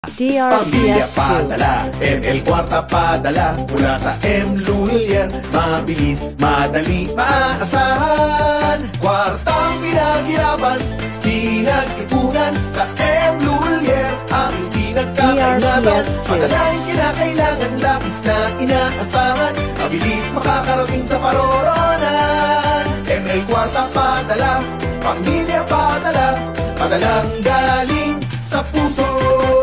Pamilya DRPS2. padala, ML Kwarta padala mula sa M. Lulier. Mabilis, madali, maaasahan. Kwartang pinaghirapan, pinag-ipunan sa M. Lulier. Ang pinagkakaingatan, DRPS2. padalang kinakailangan, labis na inaasahan. Mabilis makakarating sa paroronan. ML Kwarta padala, pamilya padala, padalang galing sa puso.